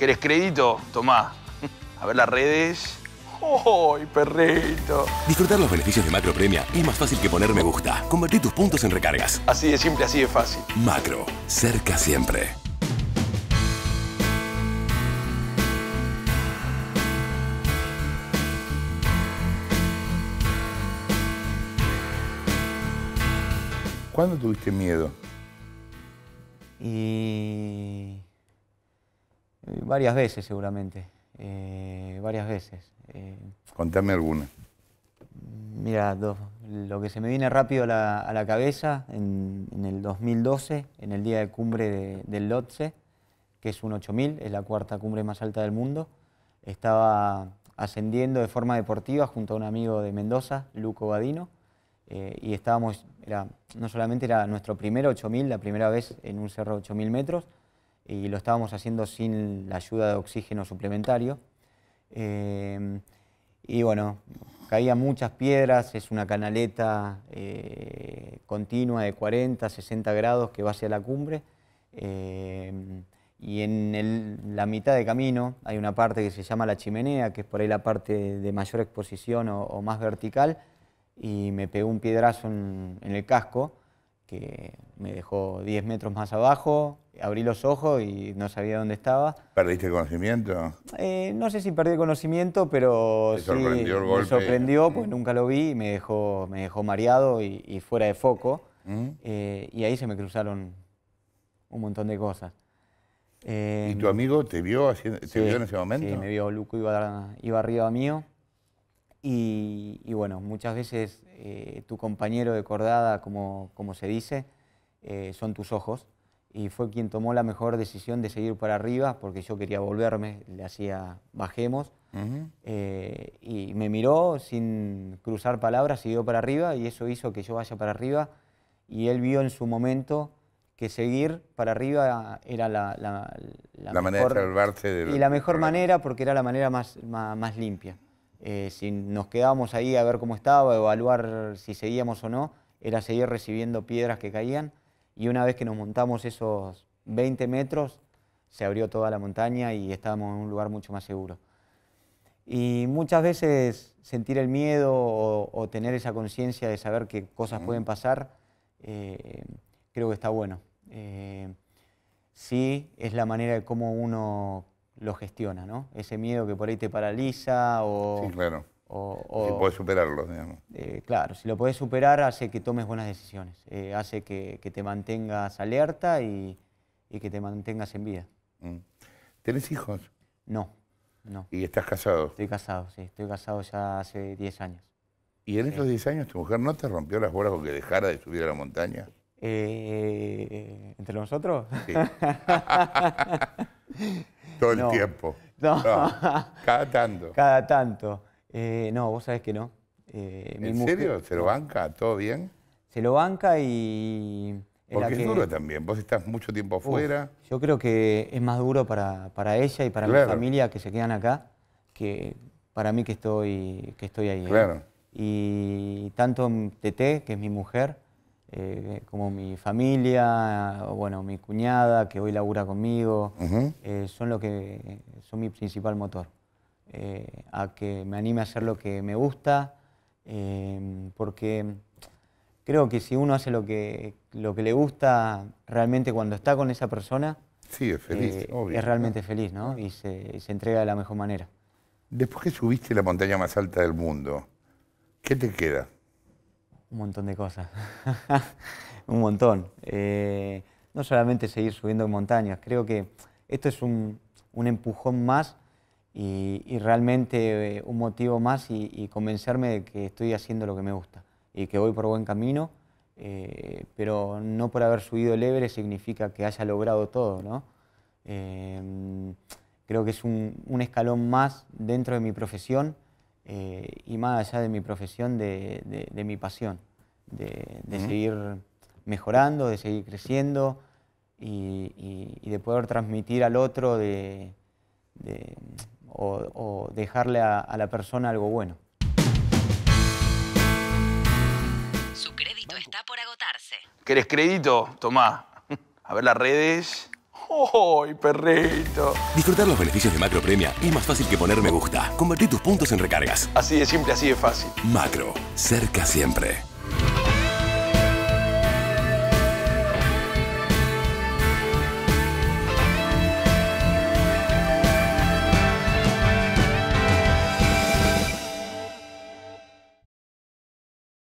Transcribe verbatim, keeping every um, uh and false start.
¿Querés crédito? Tomá. A ver las redes. ¡Ay, perrito! Disfrutar los beneficios de Macro Premia es más fácil que poner me gusta. Convertí tus puntos en recargas. Así de simple, así de fácil. Macro. Cerca siempre. ¿Cuándo tuviste miedo? Y varias veces seguramente, eh, varias veces. Eh, Contame alguna. mira, do, lo que se me viene rápido a la, a la cabeza, en, en el dos mil doce, en el día de cumbre de, del Lhotse, que es un ocho mil, es la cuarta cumbre más alta del mundo, estaba ascendiendo de forma deportiva junto a un amigo de Mendoza, Luco Badino, eh, y estábamos, era, no solamente era nuestro primer ocho mil, la primera vez en un cerro de ocho mil metros, y lo estábamos haciendo sin la ayuda de oxígeno suplementario. Eh, y bueno, caían muchas piedras, es una canaleta eh, continua de cuarenta, sesenta grados que va hacia la cumbre. Eh, y en el, la mitad de camino hay una parte que se llama la chimenea, que es por ahí la parte de mayor exposición o, o más vertical, y me pegó un piedrazo en, en el casco, que me dejó diez metros más abajo, abrí los ojos y no sabía dónde estaba. ¿Perdiste conocimiento? Eh, no sé si perdí el conocimiento, pero ¿Te sí sorprendió el golpe? me sorprendió, pues nunca lo vi y me dejó, me dejó mareado y, y fuera de foco. ¿Mm? Eh, y ahí se me cruzaron un montón de cosas. Eh, ¿Y tu amigo te vio, haciendo, te sí, vio en ese momento? Sí, me vio, Luco iba, iba arriba mío. Y, y bueno, muchas veces eh, tu compañero de cordada, como, como se dice, eh, son tus ojos. Y fue quien tomó la mejor decisión de seguir para arriba, porque yo quería volverme, le hacía bajemos. Uh-huh. eh, y me miró sin cruzar palabras, siguió para arriba y eso hizo que yo vaya para arriba. Y él vio en su momento que seguir para arriba era la, la, la, la mejor, manera de salvarse de y la mejor manera, porque era la manera más, más, más limpia. Eh, si nos quedábamos ahí a ver cómo estaba, evaluar si seguíamos o no, era seguir recibiendo piedras que caían. Y una vez que nos montamos esos veinte metros, se abrió toda la montaña y estábamos en un lugar mucho más seguro. Y muchas veces sentir el miedo o, o tener esa conciencia de saber que cosas uh-huh. pueden pasar, eh, creo que está bueno. Eh, sí, es la manera de cómo uno lo gestiona, ¿no? Ese miedo que por ahí te paraliza o... Sí, claro. O, o, si puedes superarlo, digamos. Eh, claro, si lo puedes superar hace que tomes buenas decisiones, eh, hace que, que te mantengas alerta y, y que te mantengas en vida. Mm. ¿Tenés hijos? No, no. ¿Y estás casado? Estoy casado, sí, estoy casado ya hace diez años. ¿Y en sí. estos diez años tu mujer no te rompió las bolas porque dejara de subir a la montaña? Eh, ¿Entre nosotros? Sí. Todo el no, tiempo. No. no. Cada tanto. Cada tanto. Eh, no, vos sabés que no. Eh, ¿En mi serio? mujer, ¿Se lo banca? ¿Todo bien? Se lo banca y... Es Porque que, es duro también. Vos estás mucho tiempo afuera. Uf, yo creo que es más duro para, para ella y para claro. mi familia que se quedan acá que para mí que estoy, que estoy ahí. Claro. ¿eh? Y tanto Teté, que es mi mujer, eh, como mi familia, o bueno, mi cuñada, que hoy labura conmigo, uh-huh. eh, son, lo que, son mi principal motor. Eh, a que me anime a hacer lo que me gusta, eh, porque creo que si uno hace lo que, lo que le gusta, realmente cuando está con esa persona, sí, es feliz, eh, obvio, es realmente ¿no? feliz, ¿no? Y se, y se entrega de la mejor manera. Después que subiste la montaña más alta del mundo, ¿qué te queda? Un montón de cosas, un montón. Eh, no solamente seguir subiendo montañas, creo que esto es un, un empujón más y, y realmente eh, un motivo más y, y convencerme de que estoy haciendo lo que me gusta y que voy por buen camino, eh, pero no por haber subido el Everest significa que haya logrado todo, ¿no? Eh, creo que es un, un escalón más dentro de mi profesión eh, y más allá de mi profesión, de, de, de mi pasión, de, de uh-huh. seguir mejorando, de seguir creciendo y, y, y de poder transmitir al otro de, de, o, o dejarle a, a la persona algo bueno. Su crédito está por agotarse. ¿Querés crédito? Tomá. A ver las redes. ¡Ay, perrito! Disfrutar los beneficios de Macro Premia es más fácil que poner me gusta. Convertí tus puntos en recargas. Así de simple, así de fácil. Macro, cerca siempre.